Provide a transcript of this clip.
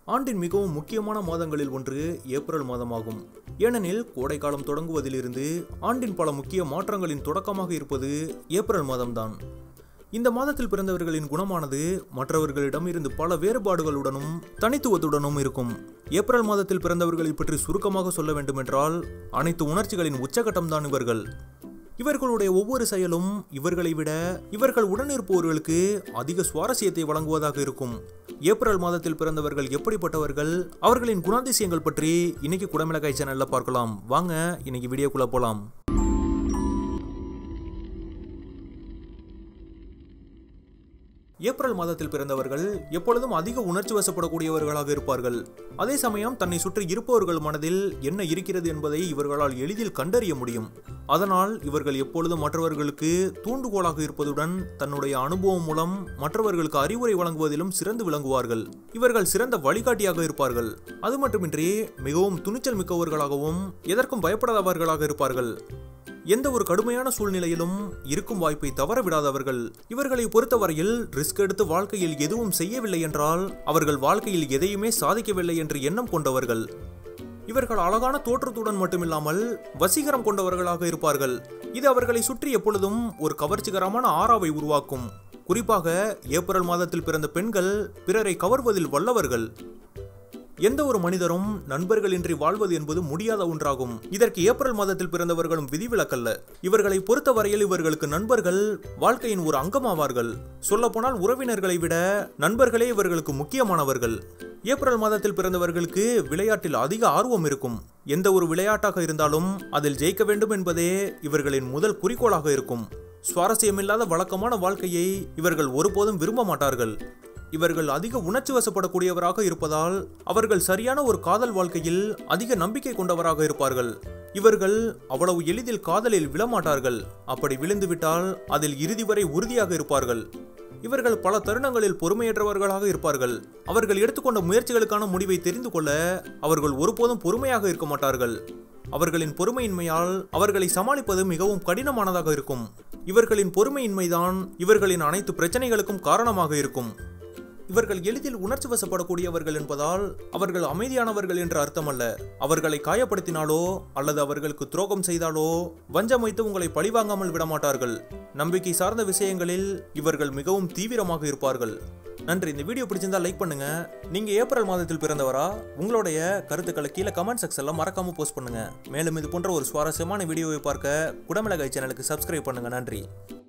ஆண்டின் மிகவும் முக்கியமான மாதங்களில் ஒன்று ஏப்ரல் மாதமாகும். ஏனெனில் கோடைக்காலம் தொடங்குவதிலிருந்து ஆண்டின் பல முக்கிய மாற்றங்களின் தொடக்கமாக இருப்பது ஏப்ரல் மாதம்தான். இந்த மாதத்தில் பிறந்தவர்களின் குணமானது மற்றவர்களிடம் இருந்து பல வேறுபாடுகளுடனும் தனித்துவத்துடனும் இருக்கும். ஏப்ரல் மாதத்தில் பிறந்தவர்களை பற்றி சுருக்கமாக சொல்ல வேண்டுமென்றால் அனைத்து உணர்ச்சிகளின் உச்சகட்டம்தான் இவர்கள். இவர்களுடைய ஒவ்வொரு செயலும் இவர்களை விட இவர்கள் உடனிருப்பவர்களுக்கு அதிக சுவாரஸ்யத்தை வழங்குவதாக இருக்கும். ஏப்ரல் மாதத்தில் பிறந்தவர்கள் எப்படிப்பட்டவர்கள், அவர்களின் குணாதிசயங்கள் பற்றி இன்னைக்கு குடமிளகாய் சேனல்ல பார்க்கலாம். வாங்க இன்னைக்கு வீடியோக்குள்ள போலாம். ஏப்ரல் மாதத்தில் பிறந்தவர்கள் எப்பொழுதும் அதிக உணர்ச்சி வசப்படக்கூடியவர்களாக இருப்பார்கள். அதே சமயம் தன்னை சுற்றி இருப்பவர்கள் மனதில் என்ன இருக்கிறது என்பதை இவர்களால் எளிதில் கண்டறிய முடியும். அதனால் இவர்கள் எப்பொழுதும் மற்றவர்களுக்கு தூண்டுகோலாக இருப்பதுடன் தன்னுடைய அனுபவம் மூலம் மற்றவர்களுக்கு அறிவுரை வழங்குவதிலும் சிறந்து விளங்குவார்கள். இவர்கள் சிறந்த வழிகாட்டியாக இருப்பார்கள். அது மட்டுமின்றி மிகவும் துணிச்சல் மிக்கவர்களாகவும் எதற்கும் பயப்படாதவர்களாக இருப்பார்கள். எந்த ஒரு கடுமையான சூழ்நிலையிலும் இருக்கும் வாய்ப்பை தவற விடாதவர்கள். இவர்களை பொறுத்தவரையில் ரிஸ்க் எடுத்து வாழ்க்கையில் எதுவும் செய்யவில்லை என்றால் அவர்கள் வாழ்க்கையில் எதையுமே சாதிக்கவில்லை என்று எண்ணம் கொண்டவர்கள். இவர்கள் அழகான தோற்றத்துடன் மட்டுமில்லாமல் வசீகரம் கொண்டவர்களாக இருப்பார்கள். இது அவர்களை சுற்றி எப்பொழுதும் ஒரு கவர்ச்சிகரமான ஆறாவை உருவாக்கும். குறிப்பாக ஏப்ரல் மாதத்தில் பிறந்த பெண்கள் பிறரை கவர்வதில் வல்லவர்கள். எந்த ஒரு மனிதரும் நண்பர்களின்றி வாழ்வது என்பது முடியாத ஒன்றாகும். இதற்கு ஏப்ரல் மாதத்தில் பிறந்தவர்களும் விதிவிலக்கல்ல. இவர்களை பொறுத்தவரையில் இவர்களுக்கு நண்பர்கள் வாழ்க்கையின் ஒரு அங்கமாவார்கள். சொல்லப்போனால் உறவினர்களை விட நண்பர்களே இவர்களுக்கு முக்கியமானவர்கள். ஏப்ரல் மாதத்தில் பிறந்தவர்களுக்கு விளையாட்டில் அதிக ஆர்வம் இருக்கும். எந்த ஒரு விளையாட்டாக இருந்தாலும் அதில் ஜெயிக்க வேண்டும் என்பதே இவர்களின் முதல் குறிக்கோளாக இருக்கும். சுவாரஸ்யமில்லாத வழக்கமான வாழ்க்கையை இவர்கள் ஒருபோதும் விரும்ப மாட்டார்கள். இவர்கள் அதிக உணர்ச்சி வசப்படக்கூடியவராக இருப்பதால் அவர்கள் சரியான ஒரு காதல் வாழ்க்கையில் அதிக நம்பிக்கை கொண்டவராக இருப்பார்கள். இவர்கள் அவ்வளவு எளிதில் காதலில் விழமாட்டார்கள். அப்படி விழுந்துவிட்டால் அதில் இறுதி வரை உறுதியாக இருப்பார்கள். இவர்கள் பல தருணங்களில் பொறுமையற்றவர்களாக இருப்பார்கள். அவர்கள் எடுத்துக்கொண்ட முயற்சிகளுக்கான முடிவை தெரிந்து கொள்ள அவர்கள் ஒருபோதும் பொறுமையாக இருக்க மாட்டார்கள். அவர்களின் பொறுமையின்மையால் அவர்களை சமாளிப்பது மிகவும் கடினமானதாக இருக்கும். இவர்களின் பொறுமையின்மைதான் இவர்களின் அனைத்து பிரச்சனைகளுக்கும் காரணமாக இருக்கும். இவர்கள் எளிதில் உணர்ச்சி வசப்படக்கூடியவர்கள் என்பதால் அவர்கள் அமைதியானவர்கள் என்று அர்த்தமல்ல. அவர்களை காயப்படுத்தினாலோ அல்லது அவர்களுக்கு துரோகம் செய்தாலோ வஞ்சம் வைத்து உங்களை பழிவாங்காமல் விடமாட்டார்கள். நம்பிக்கை சார்ந்த விஷயங்களில் இவர்கள் மிகவும் தீவிரமாக இருப்பார்கள். நன்றி. இந்த வீடியோ பிடிச்சிருந்தா லைக் பண்ணுங்க. நீங்க ஏப்ரல் மாதத்தில் பிறந்தவரா? உங்களுடைய கருத்துக்களை கீழே கமெண்ட் செக்ஷன்ல மறக்காம போஸ்ட் பண்ணுங்க. மேலும் இது போன்ற ஒரு சுவாரஸ்யமான வீடியோவை பார்க்க குடமிளகாய் சேனலுக்கு சப்ஸ்கிரைப் பண்ணுங்க. நன்றி.